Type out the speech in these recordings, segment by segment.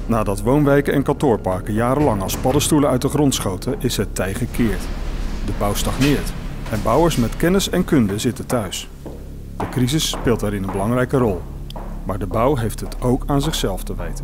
Nadat woonwijken en kantoorparken jarenlang als paddenstoelen uit de grond schoten, is het tij gekeerd. De bouw stagneert en bouwers met kennis en kunde zitten thuis. De crisis speelt daarin een belangrijke rol. Maar de bouw heeft het ook aan zichzelf te wijten.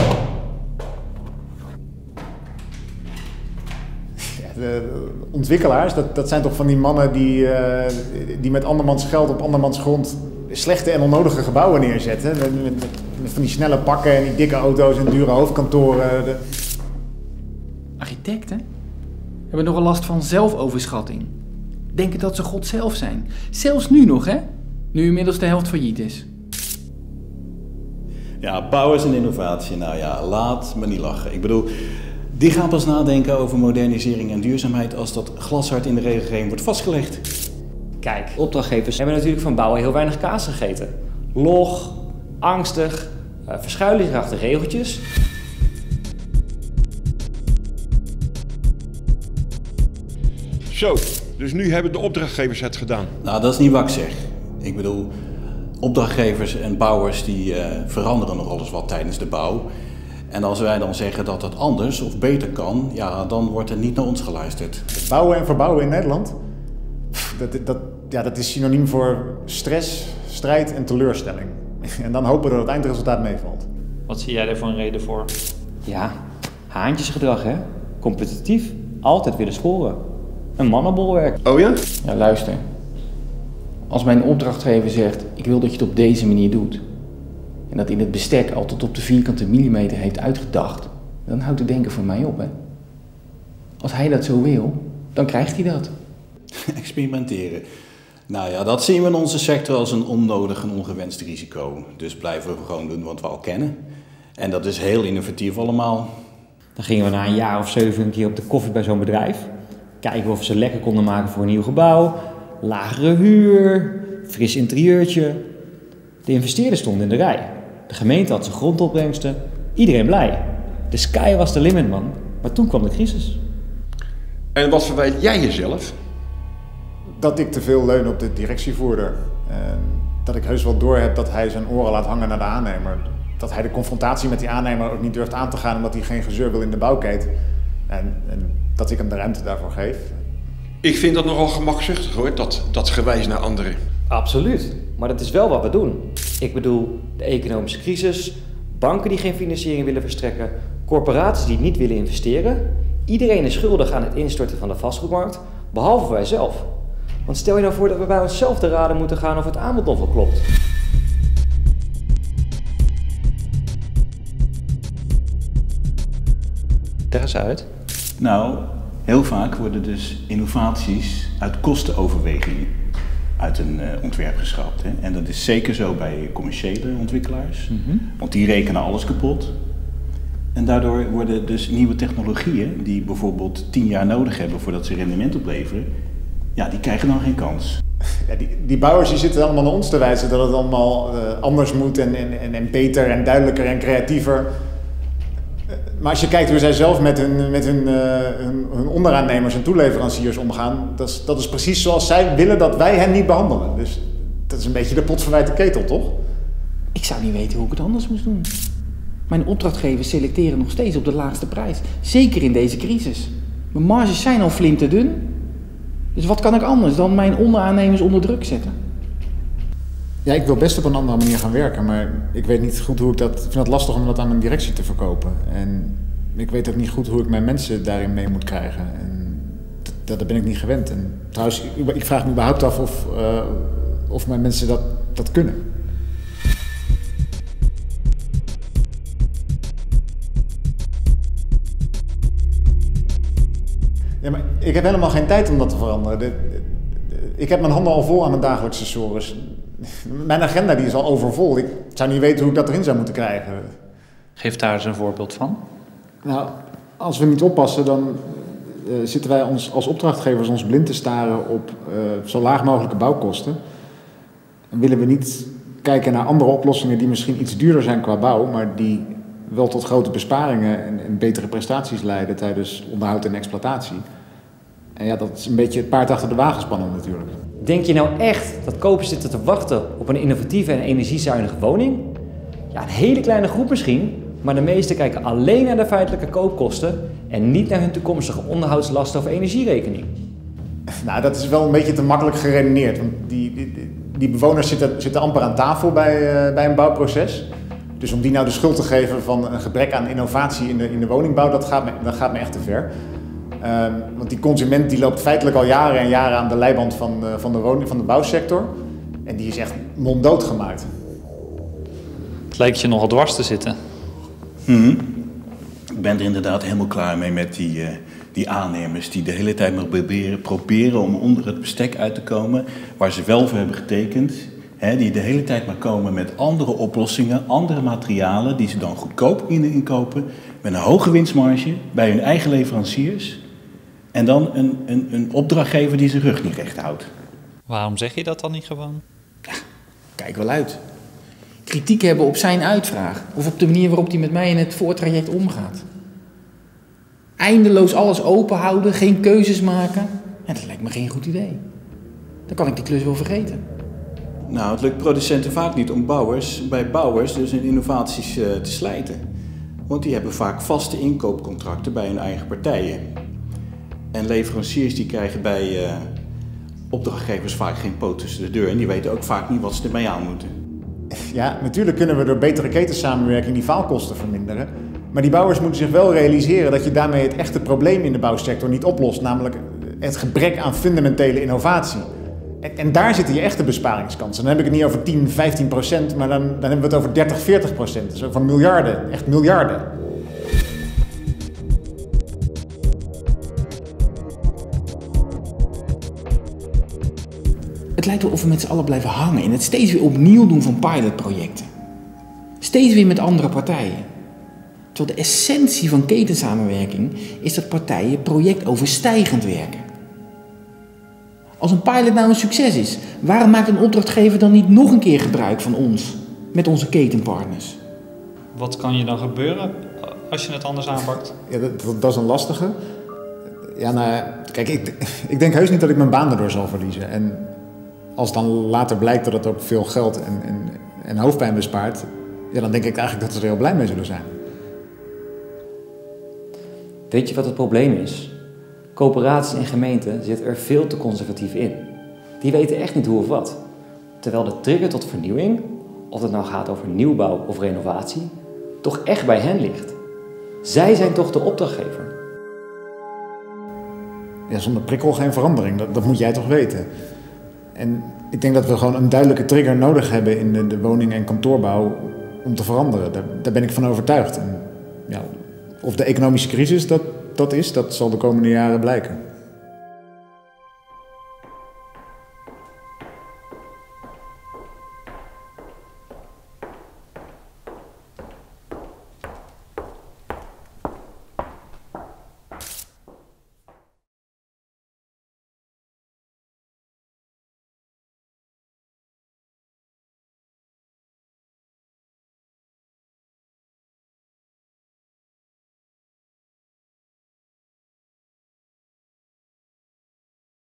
De ontwikkelaars, dat zijn toch van die mannen die met andermans geld op andermans grond slechte en onnodige gebouwen neerzetten. Met van die snelle pakken en die dikke auto's en dure hoofdkantoren. Architecten hebben nogal last van zelfoverschatting. Denken dat ze God zelf zijn. Zelfs nu nog, hè? Nu inmiddels de helft failliet is. Ja, bouwers en innovatie, nou ja, laat me niet lachen. Ik bedoel, die gaan pas nadenken over modernisering en duurzaamheid als dat glashard in de regelgeving wordt vastgelegd. Kijk, opdrachtgevers hebben natuurlijk van bouwen heel weinig kaas gegeten. Log, angstig, verschuilen zich achter regeltjes. Zo, dus nu hebben de opdrachtgevers het gedaan. Nou, dat is niet wat ik zeg. Ik bedoel, opdrachtgevers en bouwers die veranderen nog eens wat tijdens de bouw. En als wij dan zeggen dat het anders of beter kan, ja, dan wordt er niet naar ons geluisterd. Bouwen en verbouwen in Nederland, dat is synoniem voor stress, strijd en teleurstelling. En dan hopen dat het eindresultaat meevalt. Wat zie jij daar voor een reden voor? Ja, haantjesgedrag, hè? Competitief, altijd willen scoren. Een mannenbolwerk. Oh ja? Ja, luister. Als mijn opdrachtgever zegt, ik wil dat je het op deze manier doet, en dat in het bestek al tot op de vierkante millimeter heeft uitgedacht, dan houdt het denken voor mij op, hè. Als hij dat zo wil, dan krijgt hij dat. Experimenteren. Nou ja, dat zien we in onze sector als een onnodig en ongewenst risico. Dus blijven we gewoon doen wat we al kennen. En dat is heel innovatief allemaal. Dan gingen we na een jaar of 7 een keer op de koffie bij zo'n bedrijf. Kijken of we ze lekker konden maken voor een nieuw gebouw. Lagere huur, fris interieurtje. De investeerders stonden in de rij. De gemeente had zijn grondopbrengsten. Iedereen blij. De sky was the limit, man. Maar toen kwam de crisis. En wat verwijt jij jezelf? Dat ik te veel leun op de directievoerder. Dat ik heus wel doorheb dat hij zijn oren laat hangen naar de aannemer. Dat hij de confrontatie met die aannemer ook niet durft aan te gaan omdat hij geen gezeur wil in de bouwketen. En dat ik hem de ruimte daarvoor geef. Ik vind dat nogal gemakzuchtig hoor, dat gewijs naar anderen. Absoluut. Maar dat is wel wat we doen. Ik bedoel, de economische crisis, banken die geen financiering willen verstrekken, corporaties die niet willen investeren. Iedereen is schuldig aan het instorten van de vastgoedmarkt, behalve wij zelf. Want stel je nou voor dat we bij onszelf te raden moeten gaan of het aanbod nog wel klopt. Leg eens uit. Nou, heel vaak worden dus innovaties uit kostenoverwegingen uit een ontwerp geschrapt. Hè? En dat is zeker zo bij commerciële ontwikkelaars, want die rekenen alles kapot. En daardoor worden dus nieuwe technologieën, die bijvoorbeeld 10 jaar nodig hebben voordat ze rendement opleveren, ja, die krijgen dan geen kans. Ja, die bouwers die zitten allemaal naar ons te wijzen dat het allemaal anders moet en beter en duidelijker en creatiever. Maar als je kijkt hoe zij zelf met hun onderaannemers en toeleveranciers omgaan, dat is precies zoals zij willen dat wij hen niet behandelen. Dus dat is een beetje de potverwijte ketel, toch? Ik zou niet weten hoe ik het anders moest doen. Mijn opdrachtgevers selecteren nog steeds op de laagste prijs. Zeker in deze crisis. Mijn marges zijn al flinterdun. Dus wat kan ik anders dan mijn onderaannemers onder druk zetten? Ja, ik wil best op een andere manier gaan werken, maar ik weet niet goed hoe ik dat... Ik vind het lastig om dat aan mijn directie te verkopen. En ik weet ook niet goed hoe ik mijn mensen daarin mee moet krijgen. En dat ben ik niet gewend. En trouwens, ik vraag me überhaupt af of mijn mensen dat kunnen. Ja, maar ik heb helemaal geen tijd om dat te veranderen. Ik heb mijn handen al vol aan mijn dagelijkse sores. Mijn agenda die is al overvol. Ik zou niet weten hoe ik dat erin zou moeten krijgen. Geef daar eens een voorbeeld van. Nou, als we niet oppassen, dan zitten wij als opdrachtgevers ons blind te staren op zo laag mogelijke bouwkosten. En willen we niet kijken naar andere oplossingen die misschien iets duurder zijn qua bouw, maar die wel tot grote besparingen en betere prestaties leiden tijdens onderhoud en exploitatie. En ja, dat is een beetje het paard achter de wagen spannen natuurlijk. Denk je nou echt dat kopers zitten te wachten op een innovatieve en energiezuinige woning? Ja, een hele kleine groep misschien, Maar de meesten kijken alleen naar de feitelijke koopkosten en niet naar hun toekomstige onderhoudslasten of energierekening. Nou, dat is wel een beetje te makkelijk geredeneerd. Want die bewoners zitten amper aan tafel bij een bouwproces. Dus om die nou de schuld te geven van een gebrek aan innovatie in de woningbouw, dat gaat me echt te ver. Want die consument die loopt feitelijk al jaren en jaren aan de leiband van de bouwsector. En die is echt monddood gemaakt. Het lijkt je nogal dwars te zitten. Ik ben er inderdaad helemaal klaar mee met die aannemers die de hele tijd maar proberen om onder het bestek uit te komen waar ze wel voor hebben getekend. Die de hele tijd maar komen met andere oplossingen, andere materialen die ze dan goedkoop inkopen met een hoge winstmarge bij hun eigen leveranciers. En dan een opdrachtgever die zijn rug niet recht houdt. Waarom zeg je dat dan niet gewoon? Kijk wel uit. Kritiek hebben op zijn uitvraag of op de manier waarop hij met mij in het voortraject omgaat. Eindeloos alles open houden, geen keuzes maken. Ja, dat lijkt me geen goed idee. Dan kan ik die klus wel vergeten. Nou, het lukt producenten vaak niet om bij bouwers dus in innovaties te slijten. Want die hebben vaak vaste inkoopcontracten bij hun eigen partijen. En leveranciers die krijgen bij opdrachtgevers vaak geen poot tussen de deur. En die weten ook vaak niet wat ze ermee aan moeten. Ja, natuurlijk kunnen we door betere ketensamenwerking die faalkosten verminderen. Maar die bouwers moeten zich wel realiseren dat je daarmee het echte probleem in de bouwsector niet oplost. Namelijk het gebrek aan fundamentele innovatie. En daar zitten je echte besparingskansen. Dan heb ik het niet over 10-15%, maar dan hebben we het over 30-40%. Dus over miljarden, echt miljarden. Het lijkt wel of we met z'n allen blijven hangen en het steeds weer opnieuw doen van pilotprojecten. Steeds weer met andere partijen. Terwijl de essentie van ketensamenwerking is dat partijen projectoverstijgend werken. Als een pilot nou een succes is, waarom maakt een opdrachtgever dan niet nog een keer gebruik van ons, met onze ketenpartners? Wat kan je dan gebeuren als je het anders aanpakt? Ja, dat is een lastige. Ja, nou, kijk, ik denk heus niet dat ik mijn baan erdoor zal verliezen. En als dan later blijkt dat het ook veel geld en hoofdpijn bespaart, ja, dan denk ik eigenlijk dat ze er heel blij mee zullen zijn. Weet je wat het probleem is? Coöperaties en gemeenten zitten er veel te conservatief in. Die weten echt niet hoe of wat. Terwijl de trigger tot vernieuwing, of het nou gaat over nieuwbouw of renovatie, toch echt bij hen ligt. Zij zijn toch de opdrachtgever. Ja, zonder prikkel geen verandering, dat moet jij toch weten. En ik denk dat we gewoon een duidelijke trigger nodig hebben in de woning- en kantoorbouw om te veranderen. Daar ben ik van overtuigd. En ja, of de economische crisis dat zal de komende jaren blijken.